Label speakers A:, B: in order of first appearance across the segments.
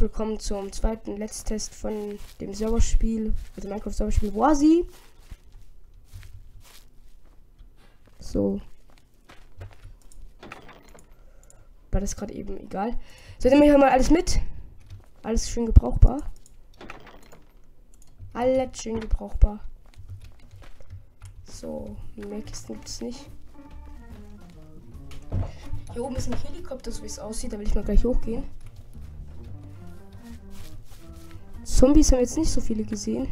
A: willkommen zum zweiten Let's Test von dem Serverspiel, also Minecraft Serverspiel Warzy. So. War das gerade eben egal. So, nehmen wir hier mal alles mit. Alles schön gebrauchbar. Alles schön gebrauchbar. So, mehr Kisten gibt es nicht. Hier oben ist ein Helikopter, so wie es aussieht. Da will ich mal gleich hochgehen. Zombies haben jetzt nicht so viele gesehen.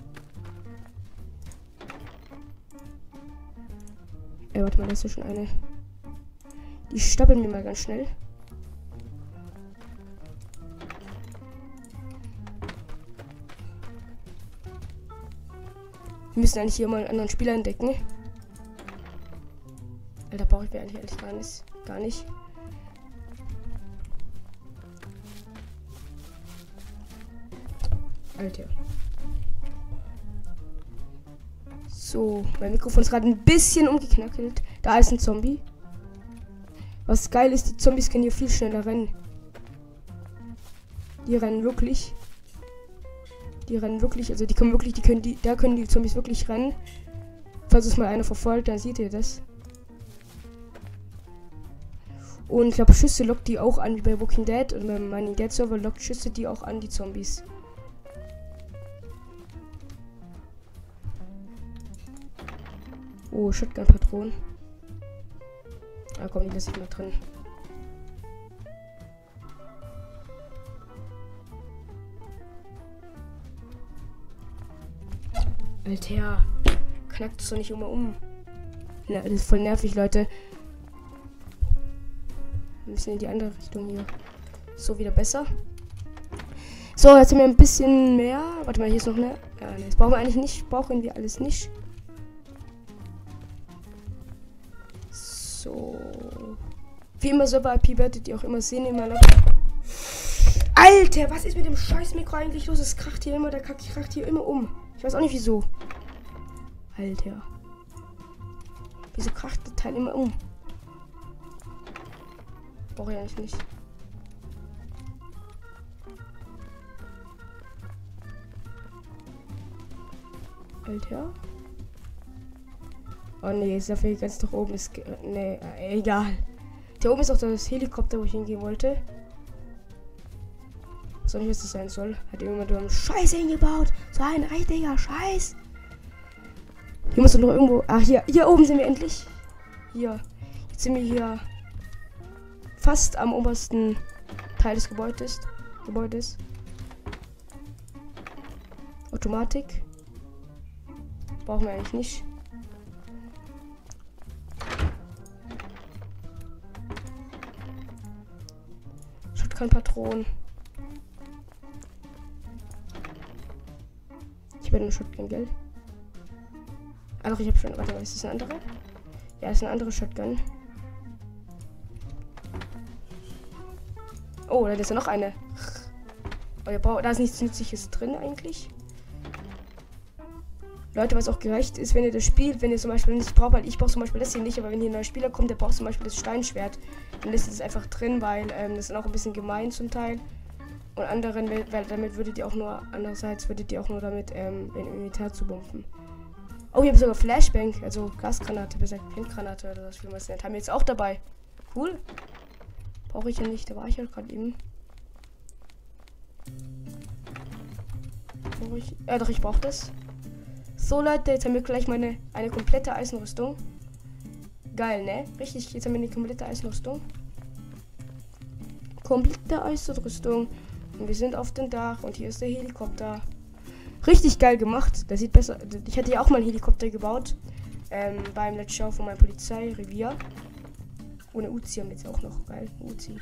A: Warte mal, da ist ja schon eine. Die stapeln wir mal ganz schnell. Wir müssen eigentlich hier mal einen anderen Spieler entdecken. Alter, brauche ich mir eigentlich ehrlich gar nicht. Alter. So, mein Mikrofon ist gerade ein bisschen umgeknackelt. Da ist ein Zombie. Was geil ist, die Zombies können hier viel schneller rennen. Die rennen wirklich. Also da können die Zombies wirklich rennen. Falls es mal einer verfolgt, dann seht ihr das. Und ich glaube, Schüsse lockt die auch an, wie bei Walking Dead. Und beim Mining Dead Server lockt Schüsse die auch an, die Zombies. Oh, Shotgun-Patronen. Ah komm, die lasse ich mal drin. Alter, knackt es doch nicht immer um. Na, das ist voll nervig, Leute. Wir müssen in die andere Richtung hier. So, wieder besser. So, jetzt haben wir ein bisschen mehr. Warte mal, hier ist noch eine. Ja, nee, das brauchen wir eigentlich nicht. Brauchen wir alles nicht. So. Wie immer, Server-IP werdet ihr auch immer sehen in meiner. Alter, was ist mit dem scheiß Mikro eigentlich los? Es kracht hier immer, der kracht hier immer um. Ich weiß auch nicht wieso. Alter. Wieso kracht das Teil immer um? Brauche ich eigentlich nicht. Alter. Oh nee, ist dafür ganz nach oben ist. Nee, egal. Da oben ist auch das Helikopter, wo ich hingehen wollte. Was soll nicht, was das sein soll? Hat irgendjemand einen Scheiß hingebaut? So ein richtiger Scheiß. Hier muss doch noch irgendwo. Ach, hier oben sind wir endlich. Hier. Jetzt sind wir hier fast am obersten Teil des Gebäudes. Automatik. Brauchen wir eigentlich nicht. Shotgun-Patronen. Ich habe eine Shotgun, gell? Ah doch, ich habe schon. Warte mal, ist das eine andere? Ja, das ist eine andere Shotgun. Oh, da ist ja noch eine. Oh, da ist nichts Nützliches drin eigentlich. Leute, was auch gerecht ist, wenn ihr das spielt, wenn ihr zum Beispiel nicht braucht, weil ich brauche zum Beispiel das hier nicht, aber wenn hier ein neuer Spieler kommt, der braucht zum Beispiel das Steinschwert, dann lässt ihr das einfach drin, weil das ist auch ein bisschen gemein zum Teil. Und anderen, weil damit würdet ihr auch nur, andererseits würdet ihr auch nur damit in Inventar zu bomben. Oh, hier habe ich sogar Flashbang, also Gasgranate, besser Handgranate oder was, wie man es nennt. Haben wir jetzt auch dabei. Cool. Brauche ich ja nicht, da war ich ja gerade eben. Doch, ich brauche das. So, Leute, jetzt haben wir gleich eine komplette Eisenrüstung. Geil, ne? Richtig, jetzt haben wir eine komplette Eisenrüstung. Komplette Eisenrüstung. Und wir sind auf dem Dach und hier ist der Helikopter. Richtig geil gemacht. Das sieht besser. Ich hatte ja auch mal einen Helikopter gebaut. Beim Let's Show von meinem Polizeirevier. Ohne Uzi haben wir jetzt auch noch. Geil, Uzi.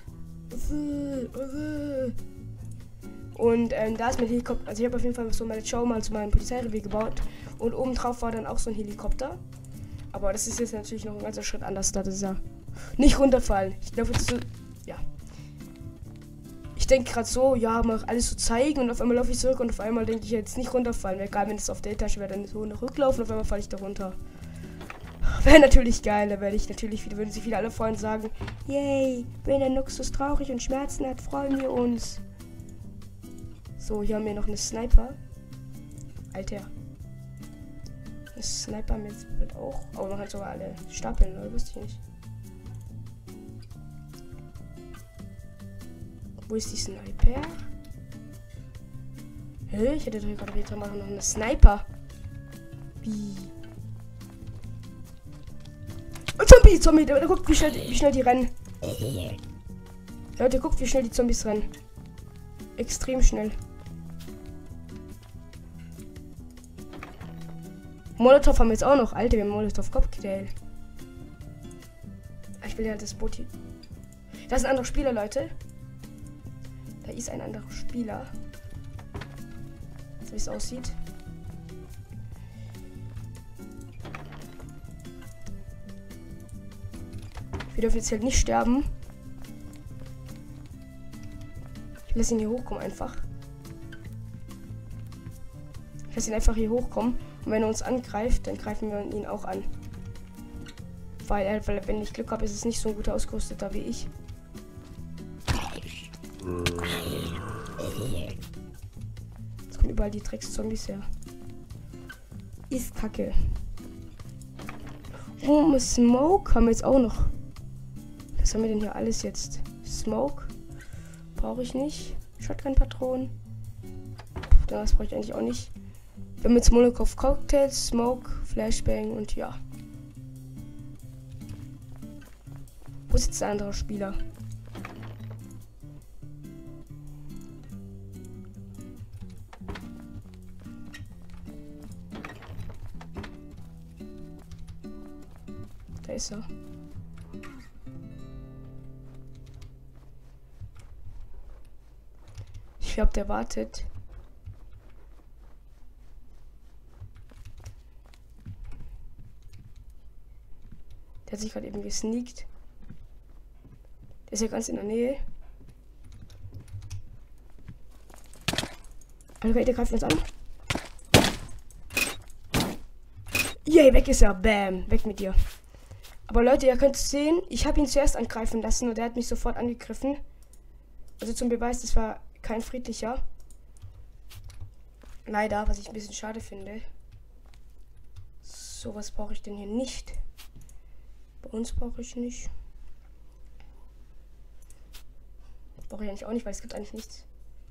A: Und da ist mein Helikopter. Also ich habe auf jeden Fall so meine Show mal zu meinem Polizeirevier gebaut. Und oben drauf war dann auch so ein Helikopter. Aber das ist jetzt natürlich noch ein ganzer Schritt anders. Da ist er nicht runterfallen. Ich glaube, so, ja. Ich denke gerade so, ja, mal alles so zeigen und auf einmal laufe ich zurück und auf einmal denke ich jetzt nicht runterfallen. Wäre geil, wenn es auf der Etage wäre, dann so rücklaufen und auf einmal falle ich da runter. Wäre natürlich geil, da werde ich natürlich wieder, würden sich viele alle freuen sagen, yay, wenn der Nuxus traurig und Schmerzen hat, freuen wir uns. So, hier haben wir noch eine Sniper. Alter. Eine Sniper mit auch. Aber man kann sogar alle stapeln, oder? Wusste ich nicht. Wo ist die Sniper? Hä? Ich hätte doch gerade wieder mal noch eine Sniper. Wie? Oh, Zombie! Guckt, wie schnell die rennen. Leute, guckt, wie schnell die Zombies rennen. Extrem schnell. Molotov haben wir jetzt auch noch. Alter, wir haben Molotov-Cocktail. Ich will ja das Boot hier. Da ist ein anderer Spieler, Leute. Da ist ein anderer Spieler. So wie es aussieht. Wir dürfen jetzt halt nicht sterben. Ich lasse ihn hier hochkommen einfach. Ich lasse ihn einfach hier hochkommen. Und wenn er uns angreift, dann greifen wir ihn auch an. Weil wenn ich Glück habe, ist es nicht so ein guter Ausgerüsteter wie ich. Jetzt kommen überall die Drecks-Zombies her. Ist kacke. Oh, Smoke haben wir jetzt auch noch. Was haben wir denn hier alles jetzt? Smoke brauche ich nicht. Shotgun-Patronen. Das brauche ich eigentlich auch nicht. Wir haben jetzt Molotov Cocktails, Smoke, Flashbang und ja. Wo ist jetzt der andere Spieler? Da ist er. Ich glaube, der wartet. Der hat sich gerade eben gesneakt. Der ist ja ganz in der Nähe. Alter, der greift uns an. Yay, weg ist er. Bam. Weg mit dir. Aber Leute, ihr könnt sehen, ich habe ihn zuerst angreifen lassen und der hat mich sofort angegriffen. Also zum Beweis, das war kein friedlicher. Leider, was ich ein bisschen schade finde. So, was brauche ich denn hier nicht? Bei uns brauche ich nicht. Brauche ich eigentlich auch nicht, weil es gibt eigentlich nichts.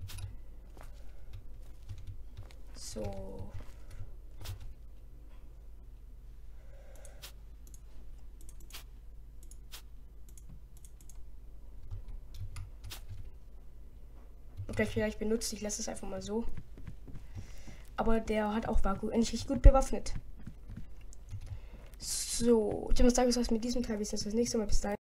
A: So. Okay, vielleicht benutzt, ich lasse es einfach mal so. Aber der hat auch war gut, eigentlich richtig gut bewaffnet. So, ich muss sagen, was mit diesem Teil. Wir sehen uns das nächste Mal. Bis dahin.